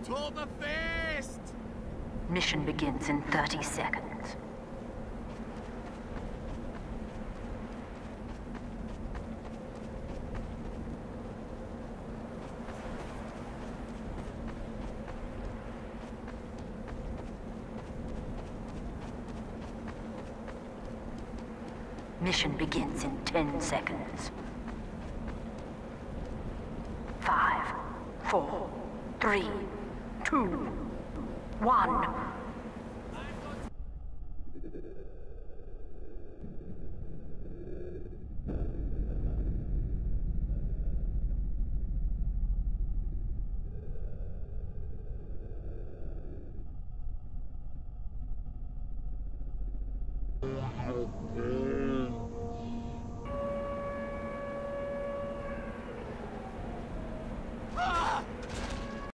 To the feast! Mission begins in 30 seconds. Mission begins in 10 seconds. 5, 4, 3, 2, 1. Okay.